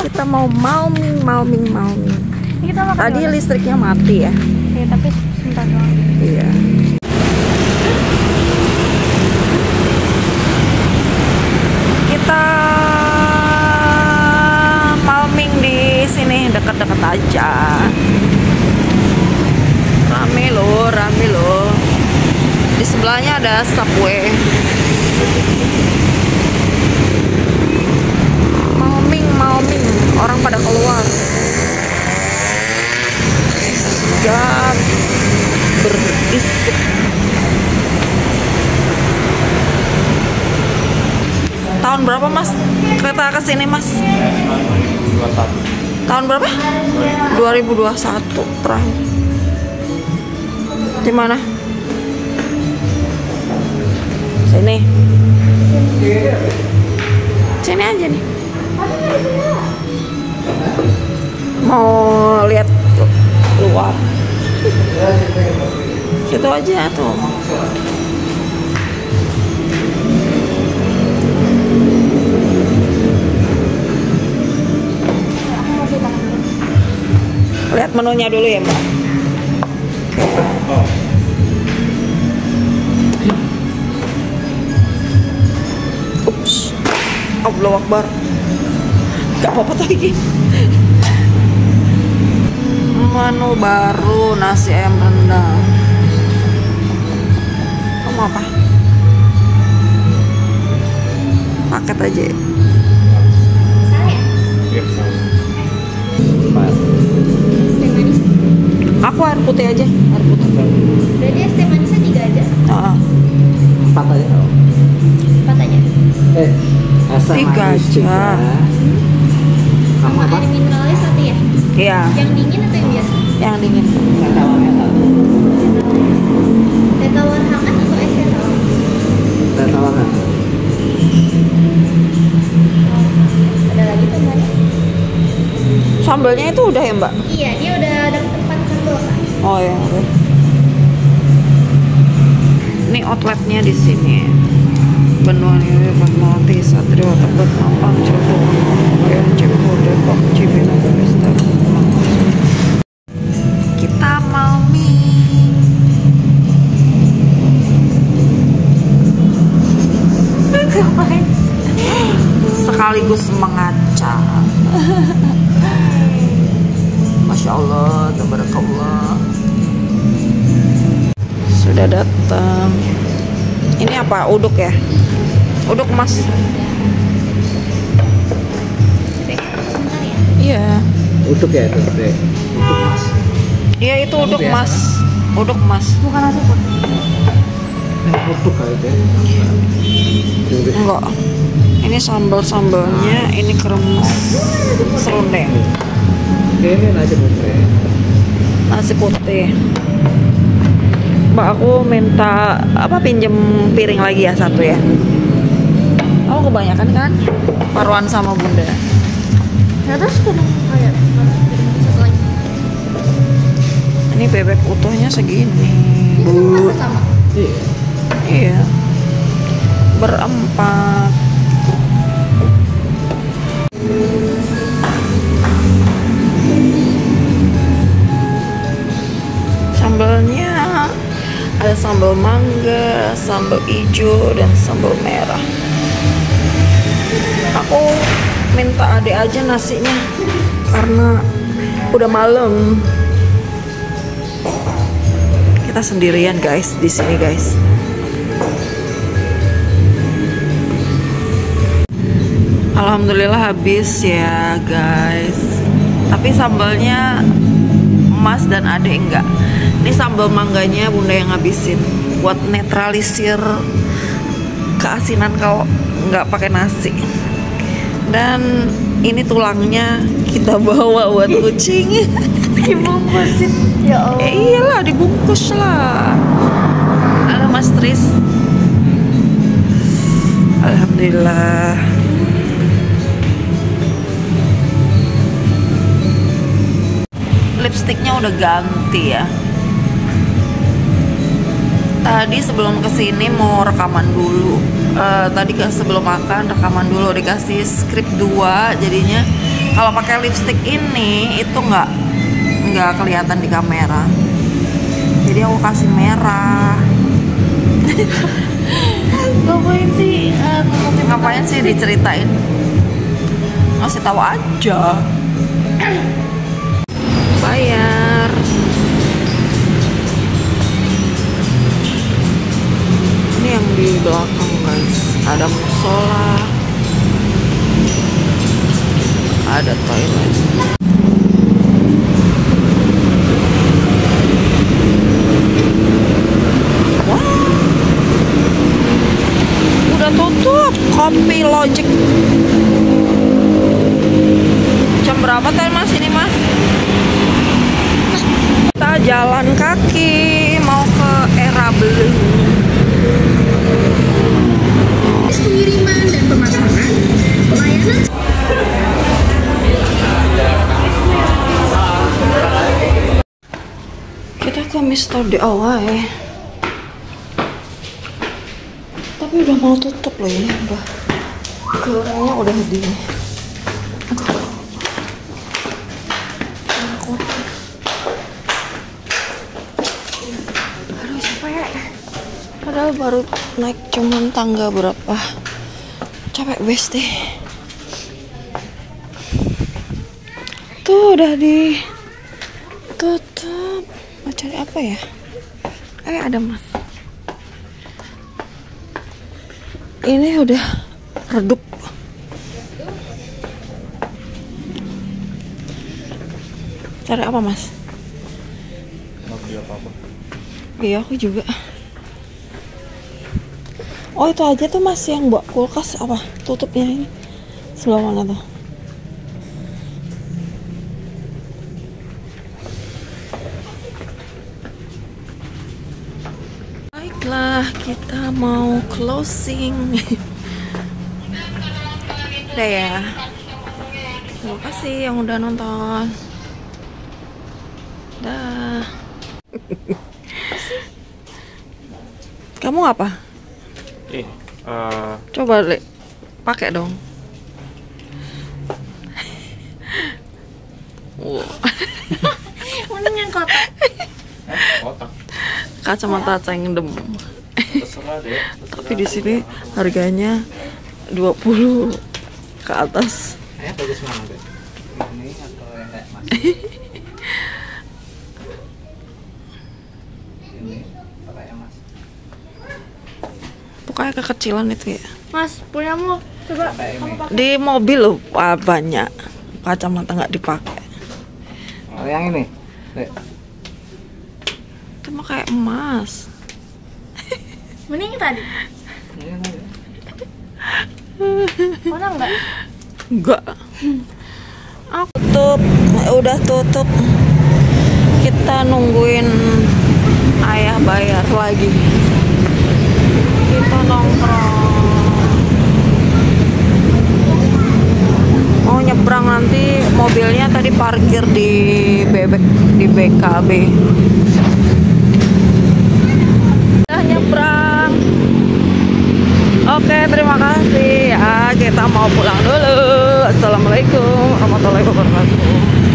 Kita mau Maoming. Kita makan Tadi dulu. listriknya mati ya. Iya, tapi sebentar doang. Iya. Kita Maoming di sini dekat-dekat aja. Rame loh. Di sebelahnya ada Subway. Maoming, orang pada keluar. Dan berisik. Tahun berapa Mas kita kesini Mas? 21. Tahun berapa? 2021 terakhir. Di mana? Sini. Sini aja nih. Mau lihat luar. Situ aja tuh. Lihat menunya dulu ya Mbak. Ups, Allahu Akbar. Gak apa-apa lagi. Menu baru, nasi ayam rendang. Kamu apa? Paket aja ya? Es teh manis. Aku air putih aja, air putih. Berarti es teh manisnya 3 aja. Ah, 4 aja. 4 aja. Asam 3 manis aja. 3. Kamu Sama apa? air mineralnya 1 ya? Iya, Yang dingin atau yang biasa? yang dingin. Teh tawarnya 1. Teh tawar hangat atau es teh tawar? Teh tawar 1. Ada lagi tuh Mbak? Sambalnya itu udah ya Mbak? Iya, dia udah ada tempat sambal kan? Oh ya, oke. Ini outletnya di sini. Bendungan Hilir, Fatmawati, Satrio, Tebet, Mampang, Cirebon, Bayan, Cibubur, Depok, Cibinong, Besta. Kita mau mie. Sekaligus mengaca. Masya Allah, tabarakallah. Sudah datang. Ini apa? Uduk ya? Uduk Mas. Sebentar ya. Iya. Uduk ya itu, Dek. Uduk Mas. Iya itu uduk Biasa. Mas. Uduk Mas. Bukan nasi putih. Uduk kali Dek. Enggak. Ini sambal-sambalnya, ini kremes serundeng. Ini nasi putih. Nasi putih. Mbak, aku minta apa, pinjem piring lagi ya, 1 ya. Kamu kebanyakan kan? Paruan sama Bunda. Nah, terus kirim kayak satu lagi. Ini bebek utuhnya segini. Ini Bu. sama. Iya. Iya. Berempat. Sambalnya ada sambal mangga, sambal hijau, dan sambal merah. Aku minta adek aja nasinya karena udah malam. Kita sendirian guys di sini guys. Alhamdulillah habis ya guys. Tapi sambalnya Mas dan adek enggak. Ini sambal mangganya Bunda yang ngabisin buat netralisir keasinan kalau nggak pakai nasi. Dan ini tulangnya kita bawa buat kucing. Dibungkusin. Ya Allah. Iyalah, dibungkus lah. Halo Mas Tris. Alhamdulillah. Lipstiknya udah ganti ya. Tadi sebelum kesini mau rekaman dulu. Tadi sebelum makan rekaman dulu, dikasih skrip 2, jadinya Kalau pakai lipstick ini itu nggak kelihatan di kamera. Jadi aku kasih merah. Ngapain sih? Ngapain sih diceritain? Ngasih tahu aja. Bayar. Ini yang di belakang guys. Ada musola. Ada toilet. Wah. Udah tutup Kopi Logic. Jam berapa tadi mas ini mas? Kita jalan kaki mau ke Era Blue. Pengiriman dan pemasaran, pelayanan. Kita ke Mr. DIY. Tapi udah mau tutup loh ini, udah keluarnya udah di. Aduh capek. Padahal baru naik cuman tangga berapa. Capek best deh. Tuh udah ditutup. Mau cari apa ya? Ada mas. Ini udah redup. Cari apa mas? Mau beli apa-apa? Iya aku juga. Oh itu aja tuh mas yang buat kulkas apa? Tutupnya ini sebelah mana tuh? Baiklah kita mau closing. Udah ya. Terima kasih yang udah nonton. Dah. Kamu apa? Coba Le, pakai dong. Mana yang kotak? Kotak. Kacamata cengdem. Terserah deh. Tapi di sini harganya 20 ke atas. Bagus mana deh? Ini atau yang kayak mas? Ini pakai yang mas. Pokoknya kekecilan itu ya. Mas, punyamu coba kamu pakai. Di mobil loh banyak kacamata nggak dipakai. Oh yang ini. Dek. Itu mah kayak emas. Mending tadi. Ini yang ini. Mana enggak? Enggak. Aku tutup, udah tutup. Kita nungguin ayah bayar lagi. Kita nongkrong. Mau nyebrang nanti mobilnya tadi parkir di BKB. Udah nyebrang. Oke, terima kasih. Kita mau pulang dulu. Assalamualaikum warahmatullahi wabarakatuh.